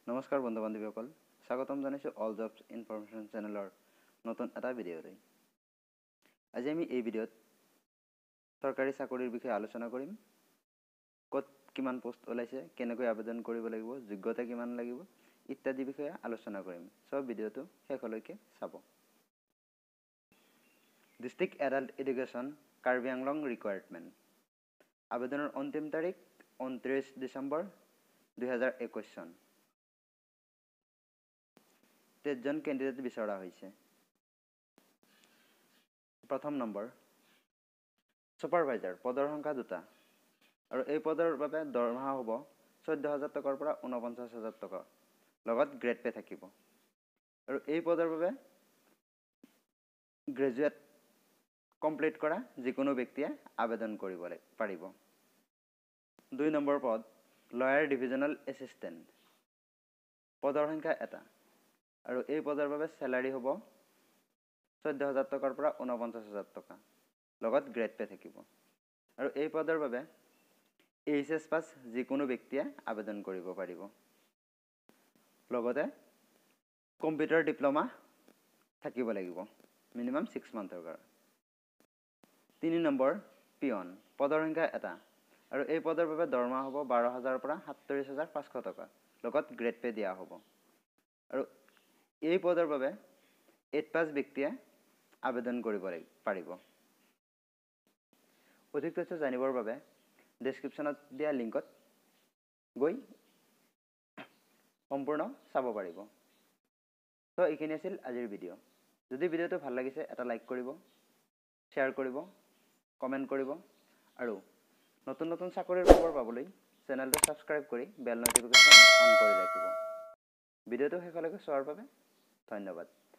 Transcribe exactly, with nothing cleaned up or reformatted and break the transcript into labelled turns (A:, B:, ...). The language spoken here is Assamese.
A: নমস্কাৰ বন্ধু বান্ধৱীসকল স্বাগতম জনাইছোঁ অল জবছ ইনফৰমেশ্যন চেনেলৰ নতুন এটা ভিডিঅ'লৈ। আজি আমি এই ভিডিঅ'ত চৰকাৰী চাকৰিৰ বিষয়ে আলোচনা কৰিম। ক'ত কিমান পোষ্ট ওলাইছে, কেনেকৈ আবেদন কৰিব লাগিব, যোগ্যতা কিমান লাগিব ইত্যাদি বিষয়ে আলোচনা কৰিম। সব ভিডিঅ'টো শেষলৈকে চাব। District adult education Karbi Anglong recruitment. আবেদনৰ অন্তিম তাৰিখ ঊনত্ৰিছ ডিচেম্বৰ দুহেজাৰ একৈছ চন। তেইছজন কেণ্ডিডেট বিচৰা হৈছে। প্ৰথম নম্বৰ ছুপাৰভাইজাৰ, পদৰ সংখ্যা দুটা আৰু এই পদৰ বাবে দৰমহা হ'ব চৈধ্য হাজাৰ টকাৰ পৰা ঊনপঞ্চাছ হাজাৰ টকা, লগত গ্ৰেড পে থাকিব। আৰু এই পদৰ বাবে গ্ৰেজুৱেট কমপ্লিট কৰা যিকোনো ব্যক্তিয়ে আবেদন কৰিব পাৰিব। দুই নম্বৰ পদ লয়াৰ ডিভিজনেল এছিষ্টেণ্ট, পদৰ সংখ্যা এটা আৰু এই পদৰ বাবে চেলাৰী হ'ব চৈধ্য হাজাৰ টকাৰ পৰা ঊনপঞ্চাছ হাজাৰ টকা, লগত গ্ৰেড পে থাকিব। আৰু এই পদৰ বাবে এইচ এছ পাছ যিকোনো ব্যক্তিয়ে আবেদন কৰিব পাৰিব। লগতে কম্পিউটাৰ ডিপ্ল'মা থাকিব লাগিব মিনিমাম ছিক্স মান্থৰ কাৰণে। তিনি নম্বৰ পিয়ন, পদৰ সংখ্যা এটা আৰু এই পদৰ বাবে দৰমহা হ'ব বাৰ হাজাৰৰ পৰা সাতত্ৰিছ হাজাৰ পাঁচশ টকা, লগত গ্ৰেড পে দিয়া হ'ব। আৰু এই পদৰ বাবে এইট পাছ ব্যক্তিয়ে আবেদন কৰিব পাৰিব। অধিক তথ্য জানিবৰ বাবে ডেছক্ৰিপশ্যনত দিয়া লিংকত গৈ সম্পূৰ্ণ চাব পাৰিব। তো এইখিনি আছিল আজিৰ ভিডিঅ'। যদি ভিডিঅ'টো ভাল লাগিছে এটা লাইক কৰিব, শ্বেয়াৰ কৰিব, কমেণ্ট কৰিব আৰু নতুন নতুন চাকৰিৰ খবৰ পাবলৈ চেনেলটো ছাবস্ক্ৰাইব কৰি বেল নটিফিকেশ্যন অন কৰি ৰাখিব। ভিডিঅ'টো শেষলৈকে চোৱাৰ বাবে ধন্যবাদ।